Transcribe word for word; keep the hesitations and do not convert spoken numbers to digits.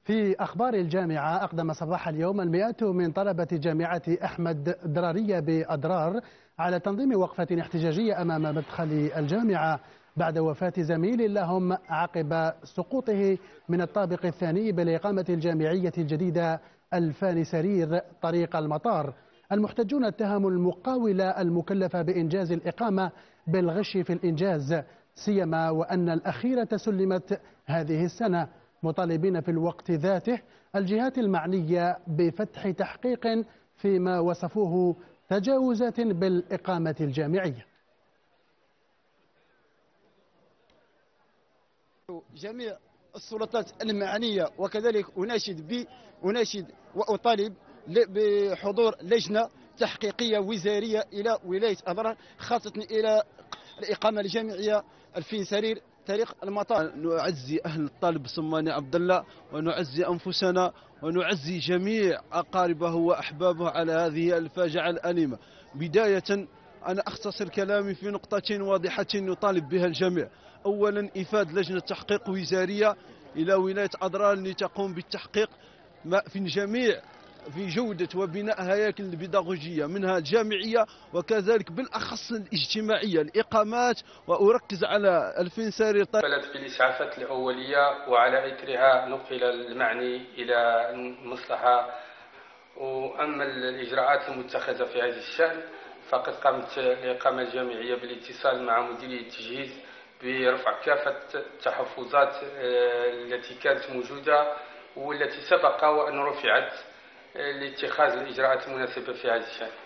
في أخبار الجامعة، أقدم صباح اليوم المئات من طلبة جامعة أحمد درارية بأضرار على تنظيم وقفة احتجاجية أمام مدخل الجامعة بعد وفاة زميل لهم عقب سقوطه من الطابق الثاني بالإقامة الجامعية الجديدة الفاني سرير طريق المطار. المحتجون اتهموا المقاولة المكلفة بإنجاز الإقامة بالغش في الإنجاز، سيما وأن الأخيرة سلمت هذه السنة، مطالبين في الوقت ذاته الجهات المعنية بفتح تحقيق فيما وصفوه تجاوزات بالإقامة الجامعية. جميع السلطات المعنية، وكذلك أناشد ب أناشد وأطالب بحضور لجنة تحقيقية وزارية إلى ولاية أضرار، خاصة إلى الإقامة الجامعية الفين سرير طريق المطار. نعزي أهل الطالب صماني عبد الله، ونعزي أنفسنا، ونعزي جميع أقاربه وأحبابه على هذه الفاجعة الأليمة. بداية أنا أختصر كلامي في نقطتين واضحتين يطالب بها الجميع. أولا، إيفاد لجنة تحقيق وزارية إلى ولاية أضرار لتقوم بالتحقيق في الجميع في جودة وبناء هياكل البيداغوجية منها الجامعية وكذلك بالأخص الاجتماعية الإقامات، وأركز على الفين سرير. بلد بالإسعافات الأولية، وعلى إثرها نقل المعني إلى المصلحة. وأما الإجراءات المتخذة في هذا الشأن فقد قامت الإقامة الجامعية بالاتصال مع مديرية التجهيز برفع كافة التحفظات التي كانت موجودة والتي سبق وأن رفعت لاتخاذ الإجراءات المناسبة في هذا الشأن.